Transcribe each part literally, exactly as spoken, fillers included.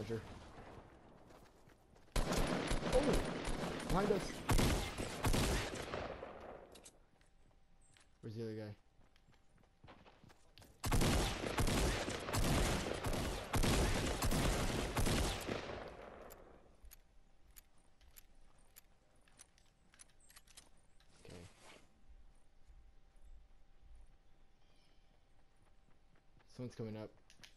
launcher. Oh! Behind us! Where's the other guy? Okay. Someone's coming up.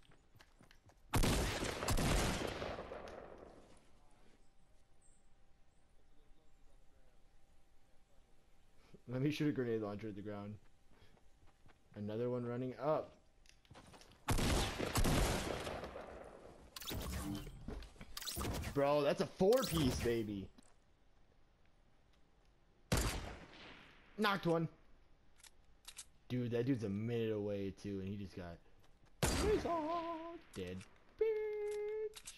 Let me shoot a grenade launcher at the ground. Another one running up. Bro, that's a four-piece, baby. Knocked one. Dude, that dude's a minute away, too, and he just got... He's all dead. Bitch.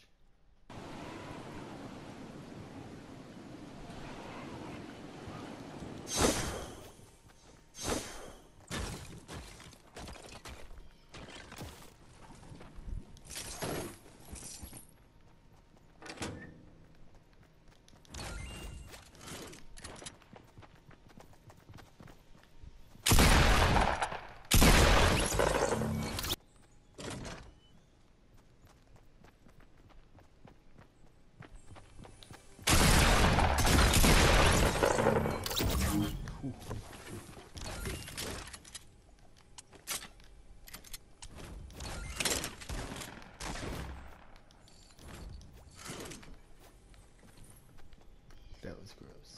That was gross.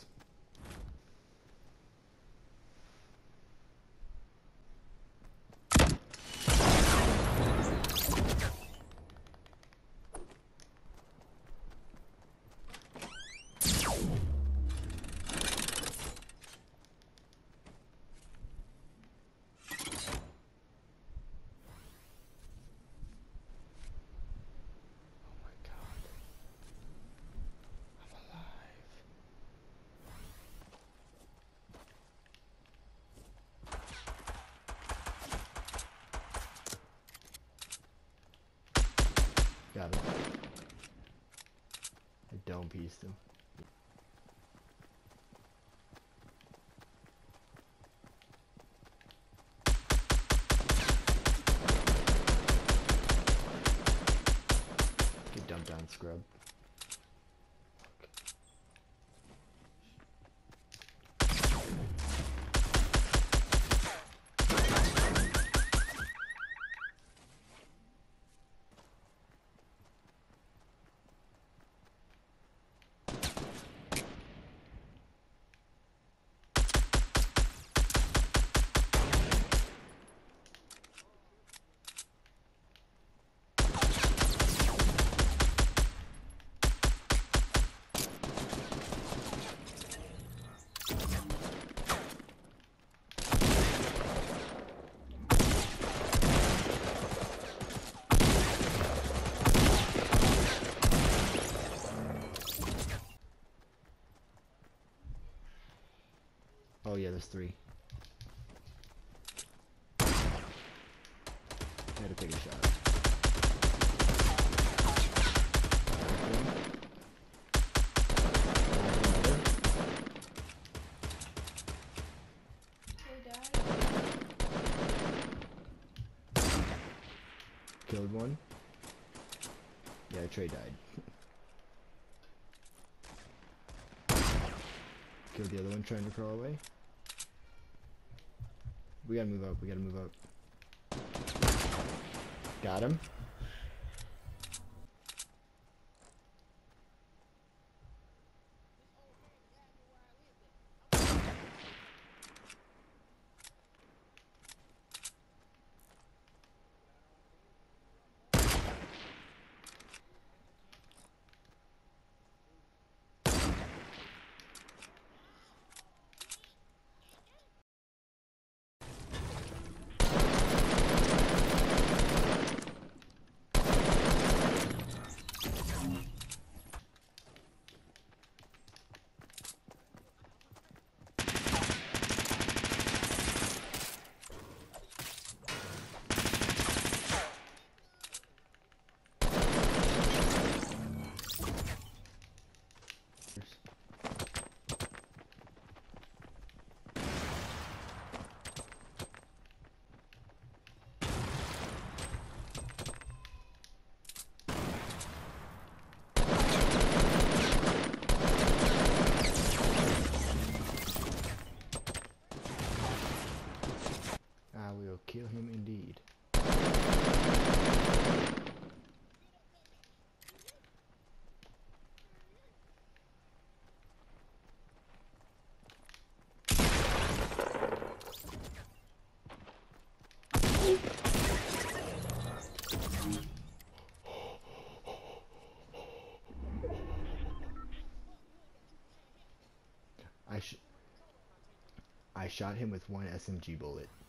Got him. I dome pieced him. Get dumped down, scrub. Oh yeah, there's three. I had to take a shot. Killed one. Yeah, Trey died. Killed the other one trying to crawl away. We gotta move up, we gotta move up. Got him. kill him indeed. I sh I shot him with one S M G bullet.